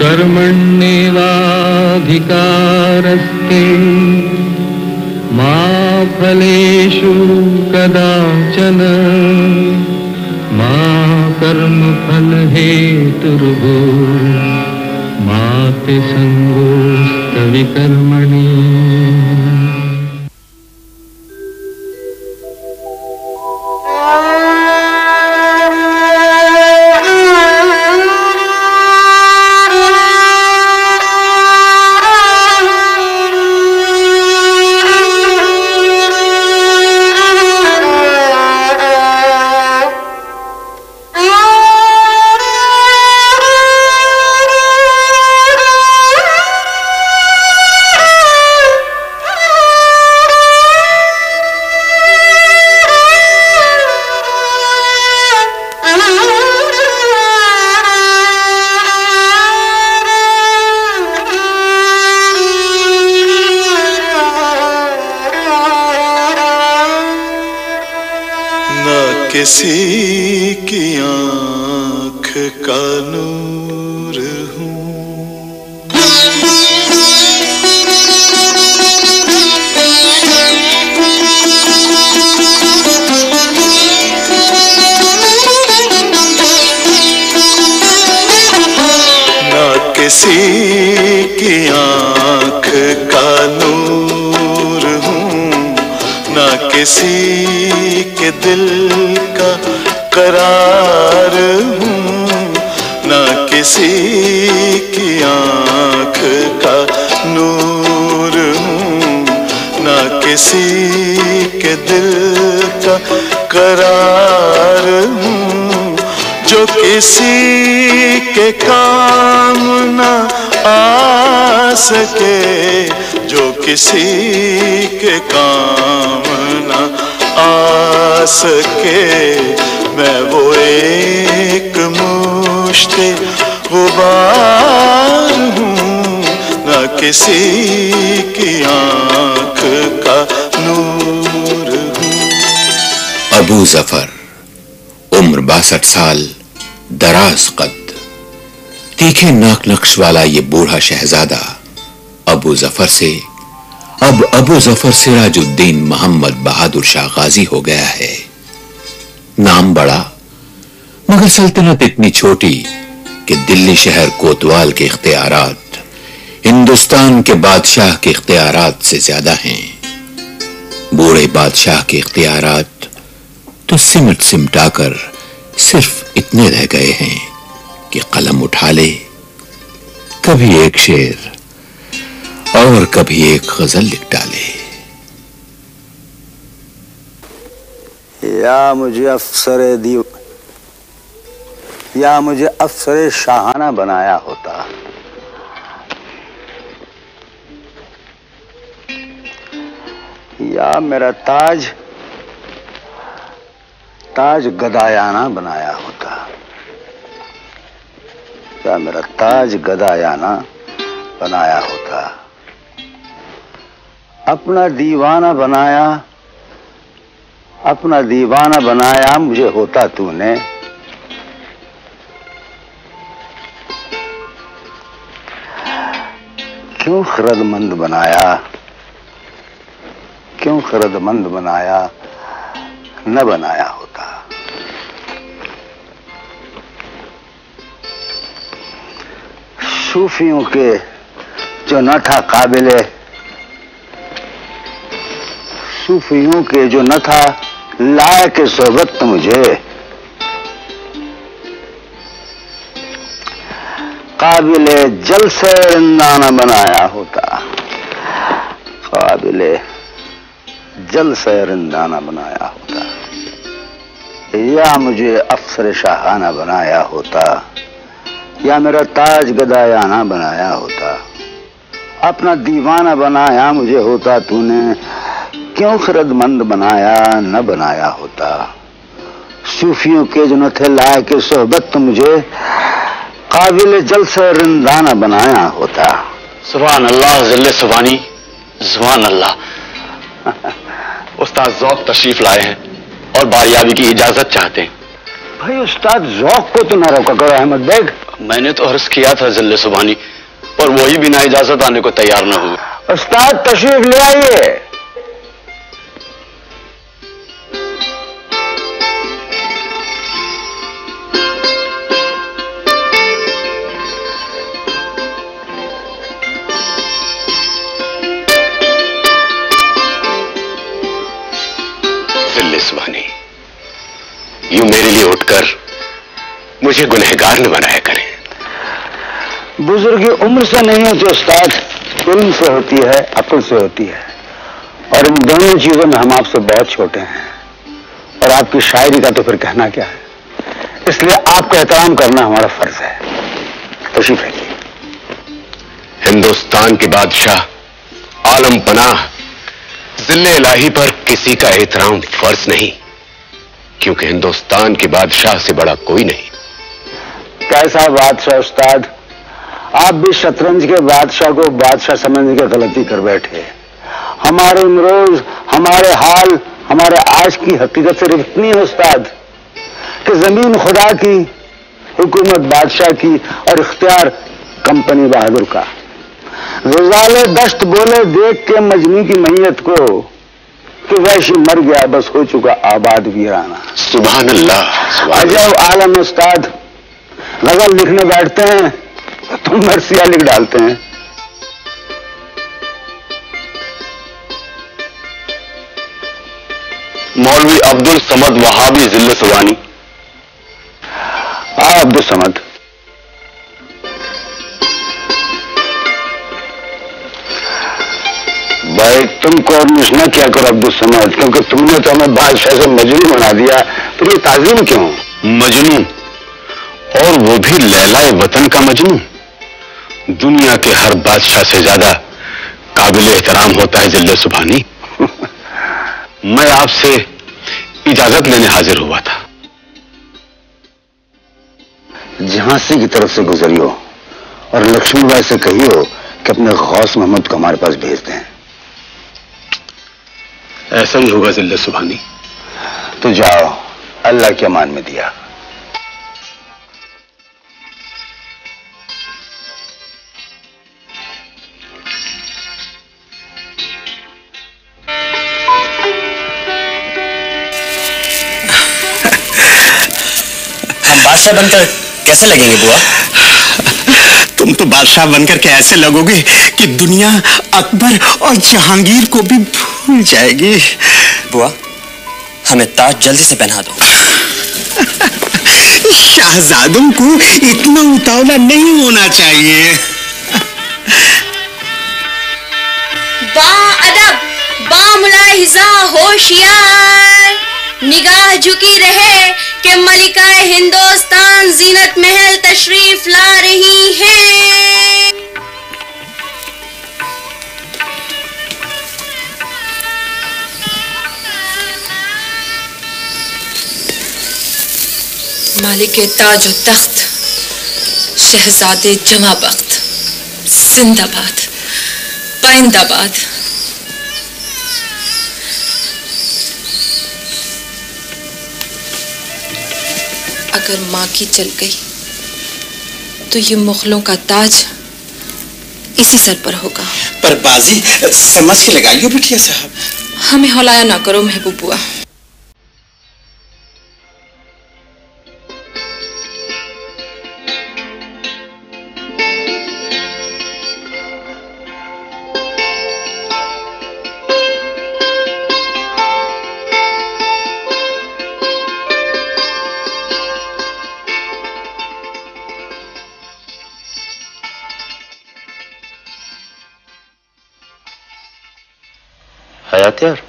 कर्मण्येवाधिकारस्ते मा फलेषु कदाचन मा कर्मफलहेतुर्भूः मा ते संगोऽस्तविकर्मणि। किसी की आँख का नूर हूँ, ना किसी की आँख का नूर हूँ, ना किसी के दिल का करार हूँ, ना किसी की आँख का नूर हूँ, ना किसी के दिल का करार हूँ। जो किसी के काम ना आ सके, जो किसी के काम ना आ सके, मैं वो एक मुश्ते गुबार हूँ, ना किसी की आँख का नूर हूँ। अबू जफर, उम्र 62 साल, दराज कद, तीखे नाक नक्श वाला ये बूढ़ा शहजादा अबू जफर से अब अबू जफर सिराजुद्दीन मोहम्मद बहादुर शाह गाजी हो गया है। नाम बड़ा मगर सल्तनत इतनी छोटी कि दिल्ली शहर कोतवाल के इख्तियारात हिंदुस्तान के बादशाह के इख्तियारात से ज्यादा हैं। बूढ़े बादशाह के इख्तियारात तो सिमट सिमटाकर सिर्फ इतने रह गए हैं कि कलम उठा ले, कभी एक शेर और कभी एक गजल लिख डाले। या मुझे अफसरे शाहाना बनाया होता, या मेरा ताज गदायाना बनाया होता, या मेरा ताज गदायाना बनाया होता। अपना दीवाना बनाया मुझे होता तूने, क्यों खिरदमंद बनाया न बनाया होता। सूफियों के जो न था काबिले, सूफियों के जो न था लायक सोहबत मुझे, काबिले जलसे रिंदाना बनाया होता, काबिले जलसे रिंदाना बनाया होता। या मुझे अफसर शाहाना बनाया होता, या मेरा ताज गदायाना बनाया होता। अपना दीवाना बनाया मुझे होता तूने, क्यों खिरदमंद बनाया न बनाया होता। सूफियों के जो न थे लायक सोहबत मुझे, काबिल जलसे रिंदाना बनाया होता। सुभान अल्लाह ज़िल्ले सुबानी, सुभान अल्लाह। उस्ताद ज़ौक़ तशरीफ लाए हैं और बारियाबी की इजाजत चाहते हैं। भाई उस्ताद ज़ौक़ को तो न रोका करो अहमद बेग। मैंने तो अर्ज किया था जिल्ले सुभानी, और वही बिना इजाजत आने को तैयार न हुए। उस्ताद तशरीफ ले आइए। जिल्ले सुभानी, यूं मेरे लिए उठकर मुझे गुनहगार न बनाया करें। बुजुर्गी उम्र से नहीं होती उस्ताद, इल्म से होती है, अक्ल से होती है, और इन दोनों चीजों में हम आपसे बहुत छोटे हैं। और आपकी शायरी का तो फिर कहना क्या है, इसलिए आपका एहतराम करना हमारा फर्ज है। तशरीफ रखिए। हिंदुस्तान के बादशाह आलम पनाह जिल्ले इलाही पर किसी का एहतराम फर्ज नहीं, क्योंकि हिंदुस्तान के बादशाह से बड़ा कोई नहीं। कैसा बादशाह उस्ताद, आप भी शतरंज के बादशाह को बादशाह समझने की गलती कर बैठे। हमारे इमरोज, हमारे हाल, हमारे आज की हकीकत सिर्फ इतनी है उस्ताद कि जमीन खुदा की, हुकूमत बादशाह की, और इख्तियार कंपनी बहादुर का। गुजाले दश्त बोले देख के मजनू की मैयत को कि वैशी मर गया, बस हो चुका आबाद वीराना। सुभान अल्लाह। अजब आलम उस्ताद, गजल लिखने बैठते हैं तुम मरसिया लिख डालते हैं। मौलवी अब्दुल समद वहाबी जिल्ले सुभानी। अब्दुल समद, भाई तुम कोऑर्डिनेशन क्या करो अब्दुल समद, क्योंकि तुमने तो हमें बादशाह से मजनू बना दिया, फिर ये ताजीम क्यों? मजनू, और वो भी लैलाए वतन का मजनू। दुनिया के हर बादशाह से ज्यादा काबिल एहतराम होता है जिल्ले सुभानी। मैं आपसे इजाजत लेने हाजिर हुआ था। झांसी की तरफ से गुजरियो और लक्ष्मीबाई से कहियो कि अपने गौस मोहम्मद को हमारे पास भेज दें। ऐसा ही होगा जिल्ले सुभानी। तो जाओ, अल्लाह के अमान में दिया। हम बादशाह बनकर कैसे लगेंगे बुआ? तुम तो बादशाह बनकर के ऐसे लगोगे कि दुनिया अकबर और जहांगीर को भी भूल जाएगी। बुआ, हमें ताज जल्दी से पहना दो। शहजादों को इतना उतावला नहीं होना चाहिए। बाअदब, बामुलाहिजा, होशियार, निगाह झुकी रहे कि मलिकाए हिंदुस्तान जीनत महल तशरीफ ला रही हैं। मालिक ताज और तख्त, शहजादे जमा बख्त, जिंदाबाद, पाइंदाबाद। अगर माँ की चल गई तो ये मुगलों का ताज इसी सर पर होगा। पर बाजी समझ के लगाइयो बिटिया साहब। हमें हौलाया ना करो महबूब बुआ। हयात्यार,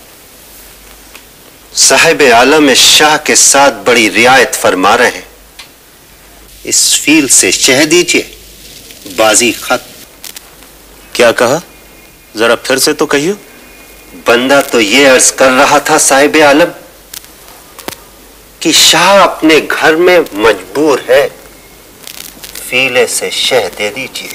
साहिब आलम शाह के साथ बड़ी रियायत फरमा रहे हैं। इस फील से शह दीजिए, बाजी खत। क्या कहा? जरा फिर से तो कहियो। बंदा तो ये अर्ज कर रहा था साहिब आलम कि शाह अपने घर में मजबूर है, फीले से शह दे दीजिए।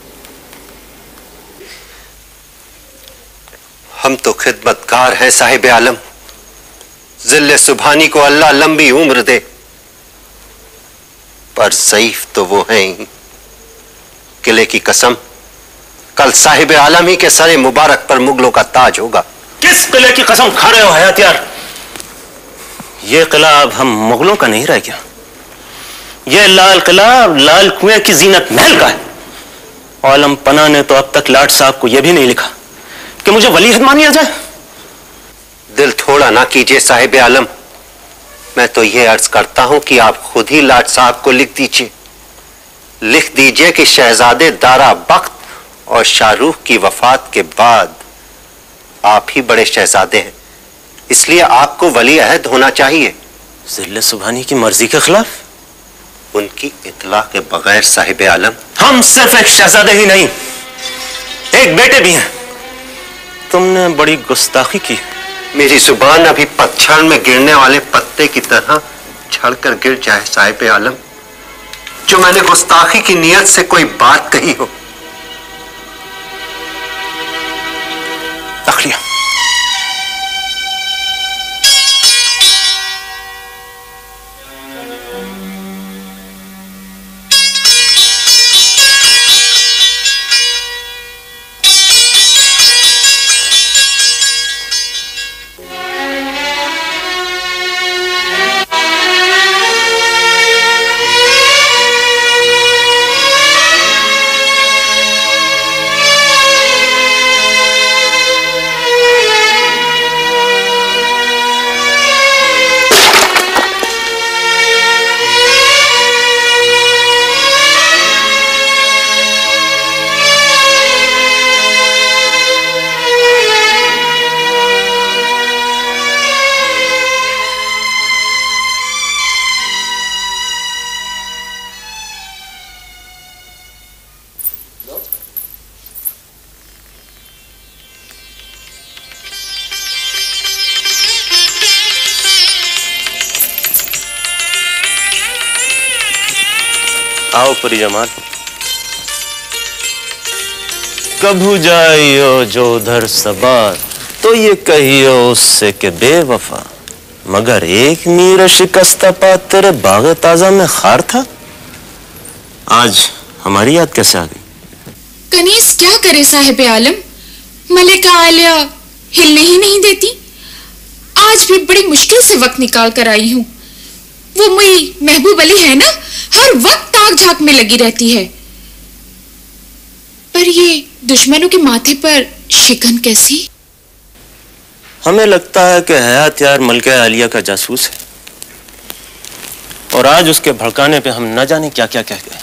हम तो खिदमतगार हैं साहिब आलम, जिल्ले सुभानी को अल्लाह लंबी उम्र दे। पर ज़ईफ तो वो है ही। किले की कसम, कल साहिब आलम ही के सरे मुबारक पर मुगलों का ताज होगा। किस किले की कसम खा रहे हो हयातियार? ये किला अब हम मुगलों का नहीं रह गया। ये लाल किला लाल कुएं की जीनत महल का है। आलम पना ने तो अब तक लाट साहब को यह भी नहीं लिखा कि मुझे वली अहद मानिया जाए। दिल थोड़ा ना कीजिए साहिब आलम, मैं तो ये अर्ज करता हूं कि आप खुद ही लाट साहब को लिख दीजिए कि शहजादे दारा बख्त और शाहरुख की वफात के बाद आप ही बड़े शहजादे हैं, इसलिए आपको वली अहद होना चाहिए। जिल्ले सुभानी की मर्जी के खिलाफ? उनकी इत्ला के बगैर साहिब आलम। हम सिर्फ एक शहजादे ही नहीं, एक बेटे भी हैं। तुमने बड़ी गुस्ताखी की। मेरी जुबान अभी पतझड़ में गिरने वाले पत्ते की तरह झड़कर गिर जाए साहिब आलम, जो मैंने गुस्ताखी की नीयत से कोई बात कही हो। तखलिया। आओ परी जमाल। कभू जाइयो जो उधर सबार, तो ये कहियो उससे के बेवफा, मगर एक मीर शिकस्ता पा तेरे बाग ताजा में खार था। आज हमारी याद कैसे आ गई? कनीज क्या करे साहिब आलम, मलिका आलिया हिलने ही नहीं देती। आज भी बड़ी मुश्किल से वक्त निकाल कर आई हूँ। वो मेरी महबूब अली है ना, हर वक्त ताक झाक में लगी रहती है। पर ये दुश्मनों के माथे पर शिकन कैसी? हमें लगता है कि हयातियार मलिका आलिया का जासूस है, और आज उसके भड़काने पे हम न जाने क्या क्या कह गए।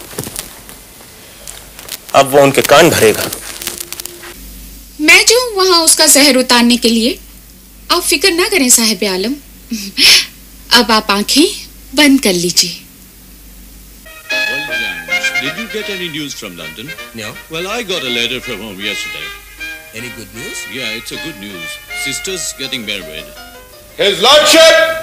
अब वो उनके कान भरेगा। मैं जो वहां उसका जहर उतारने के लिए। आप फिक्र ना करें साहिब आलम। अब आप आंखें बंद कर लीजिए। Did you get any news from London? No. Well, I got a letter from home yesterday. Any good news? Yeah, it's a good news. Sister's getting married. His Lordship!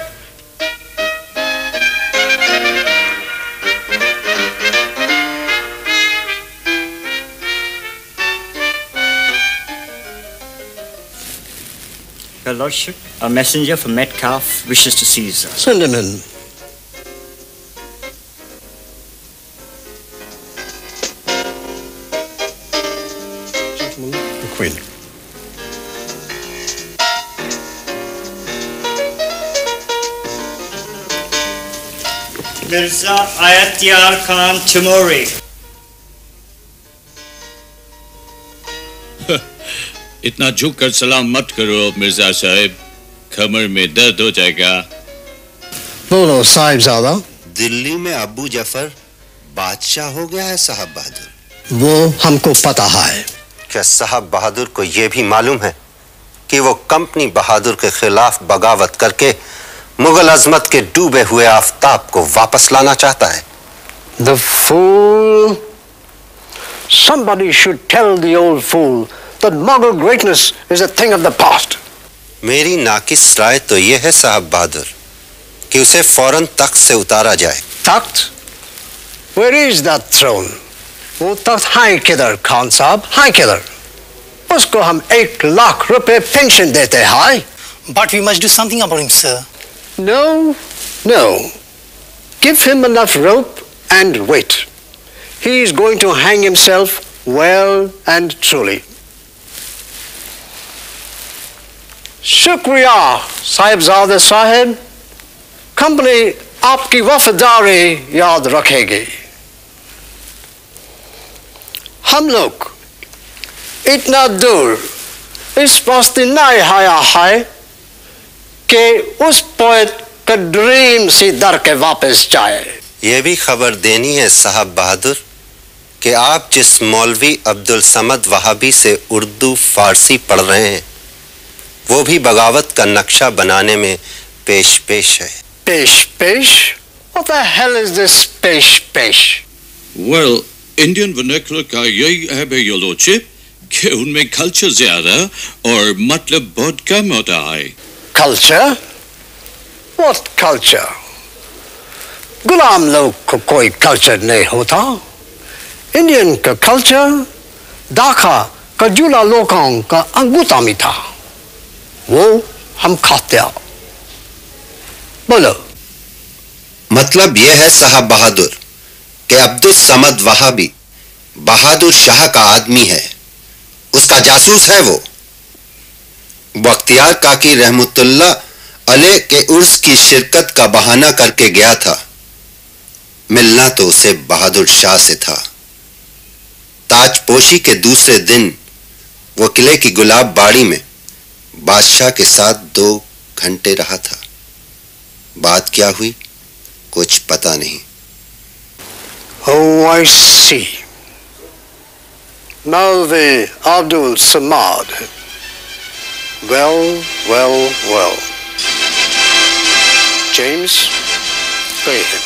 Your Lordship, a messenger from Metcalfe wishes to see you, sir. Send him in. The Queen. Mirza Ayatyar Khan Timuri. इतना झुक कर सलाम मत करो मिर्जा साहब, कमर में दर्द हो जाएगा। बोलो साहिबजादा। दिल्ली में अबू जफर बादशाह हो गया है साहब बहादुर। वो हमको पता है। क्या साहब बहादुर को यह भी मालूम है कि वो कंपनी बहादुर के खिलाफ बगावत करके मुगल अजमत के डूबे हुए आफताब को वापस लाना चाहता है? The fool. Somebody should tell the old fool that Mughal greatness is a thing of the past. मेरी नाकिस राय तो यह है साहब बहादुर कि उसे फौरन तख्त से उतारा जाए। तख्त? Where is that throne? वो तख्त है किधर खान साहब, है किधर? उसको हम 1 लाख रुपए पेंशन देते हैं। But we must do something about him, sir. No, no. Give him enough rope and wait. He is going to hang himself well and truly. शुक्रिया साहिबजादे साहिब, कंपनी आपकी वफादारी याद रखेगी। हम लोग इतना दूर इस वास्ते नहीं आया है कि उस पोएट का ड्रीम सी दर के वापस जाए। ये भी खबर देनी है साहब बहादुर कि आप जिस मौलवी अब्दुल समद वहाबी से उर्दू फारसी पढ़ रहे हैं वो भी बगावत का नक्शा बनाने में पेश है। पेश? What the hell is this पेश? Well, Indian vernacular का यही है बे your lordship कि उनमें कल्चर ज्यादा और मतलब बहुत कम होता है। कल्चर? What culture? गुलाम लोग को कोई कल्चर नहीं होता। इंडियन का कल्चर दाखा का जुला लोगों का अंगूठा में था, वो हम खाते हैं। बोलो। मतलब यह है साहब बहादुर कि अब्दुल समद वहाबी बहादुर शाह का आदमी है, उसका जासूस है वो। बख्तियार काकी रहमतुल्लाह अलैह के उर्स की शिरकत का बहाना करके गया था, मिलना तो उसे बहादुर शाह से था। ताजपोशी के दूसरे दिन वो किले की गुलाब बाड़ी में बादशाह के साथ 2 घंटे रहा था। बात क्या हुई कुछ पता नहीं। Oh, I see. Maulvi Abdul Samad. Well. James, pay him.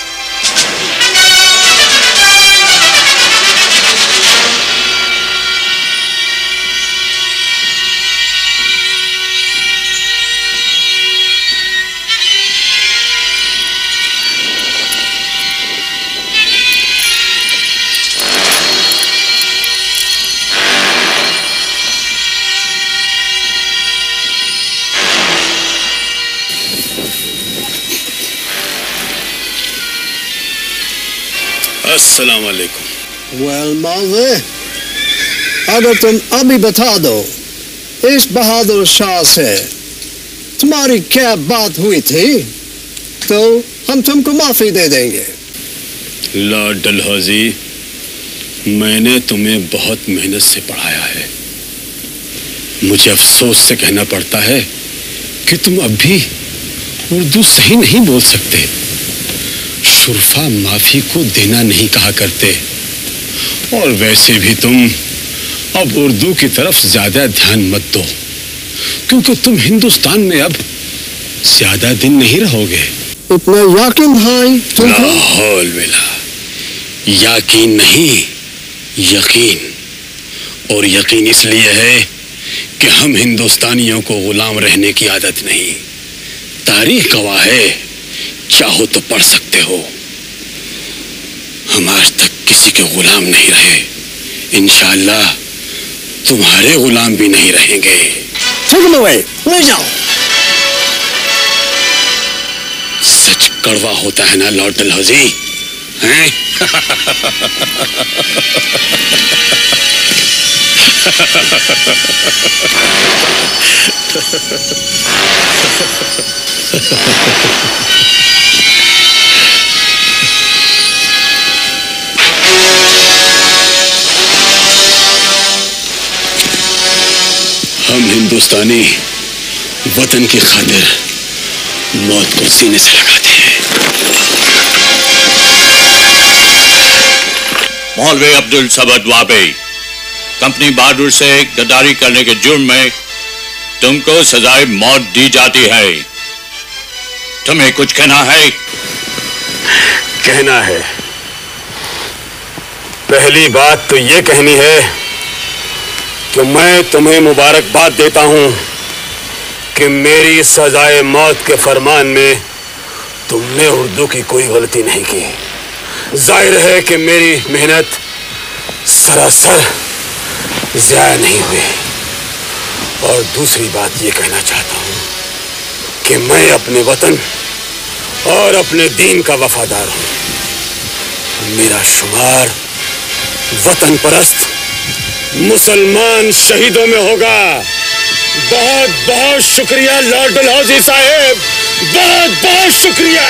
अस्सलाम वालेकुम। Well, Maulvi, अगर तुम अभी बता दो इस बहादुर शाह से तुम्हारी क्या बात हुई थी तो हम तुमको माफी दे देंगे। लॉर्ड डलहौजी, मैंने तुम्हें बहुत मेहनत से पढ़ाया है। मुझे अफसोस से कहना पड़ता है कि तुम अब भी उर्दू सही नहीं बोल सकते। शुरफा माफी को देना नहीं कहा करते, और वैसे भी तुम अब उर्दू की तरफ ज्यादा ध्यान मत दो, क्योंकि तुम हिंदुस्तान में अब ज्यादा दिन नहीं रहोगे। इतना यकीन है तुमको? लाहौल मिला, यकीन नहीं यकीन। और यकीन इसलिए है कि हम हिंदुस्तानियों को गुलाम रहने की आदत नहीं। तारीख गवाह है, चाहो तो पढ़ सकते हो, हम आज तक किसी के गुलाम नहीं रहे। इंशाअल्लाह तुम्हारे गुलाम भी नहीं रहेंगे। ले जाओ। सच कड़वा होता है ना लॉर्ड डलहौजी, हैं? हम हिंदुस्तानी वतन की खातिर मौत को सीने से लगाते हैं। मौलवी अब्दुल समद वहाबी, कंपनी बहादुर से गद्दारी करने के जुर्म में तुमको सजाए मौत दी जाती है। तुम्हें कुछ कहना है? कहना है, पहली बात तो ये कहनी है कि मैं तुम्हें मुबारकबाद देता हूं कि मेरी सजाए मौत के फरमान में तुमने उर्दू की कोई गलती नहीं की। जाहिर है कि मेरी मेहनत सरासर ज़ाया नहीं हुई। और दूसरी बात ये कहना चाहता हूं कि मैं अपने वतन और अपने दीन का वफादार हूं। मेरा शुमार वतन परस्त मुसलमान शहीदों में होगा। बहुत बहुत शुक्रिया लॉर्ड डलहौजी साहेब, बहुत बहुत शुक्रिया।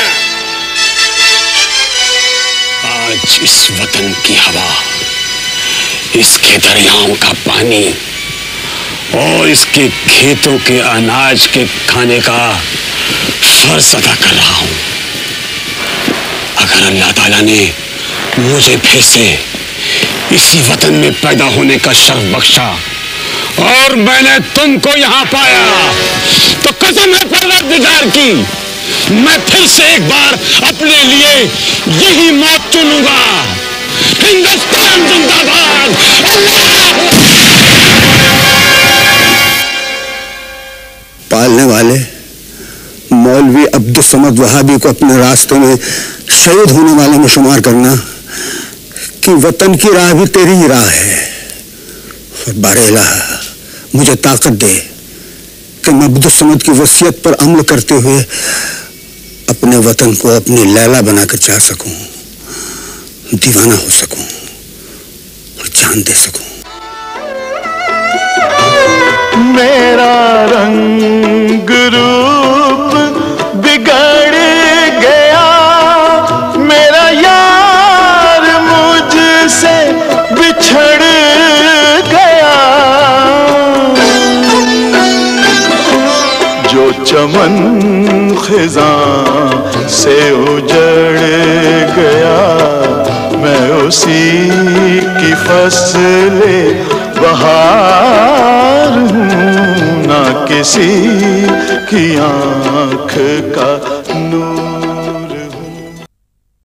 आज इस वतन की हवा, इसके दरियाओं का पानी और इसके खेतों के अनाज के खाने का फर्ज अदा कर रहा हूं। अगर अल्लाह ताला ने मुझे फिर से इसी वतन में पैदा होने का शर्फ बख्शा और मैंने तुमको यहां पाया, तो कसम है परवरदिगार की, मैं फिर से एक बार अपने लिए यही मौत चुनूंगा। हिंदुस्तान जिंदाबाद। पालने वाले मौलवी अब्दुल समद वहाबी को अपने रास्ते में शहीद होने वाले में शुमार करना कि वतन की राह भी तेरी ही राह है। और बारेला मुझे ताकत दे कि मैं अब्दुल समद की वसीयत पर अमल करते हुए अपने वतन को अपनी लैला बनाकर चाह सकूं, दीवाना हो सकूं और जान दे सकूं। मेरा रंग रूप बिगड़ गया, मेरा यार मुझसे बिछड़ गया। जो चमन खिज़ां से उजड़ गया, मैं उसी की फसले बहार हूँ, ना किसी की आँख का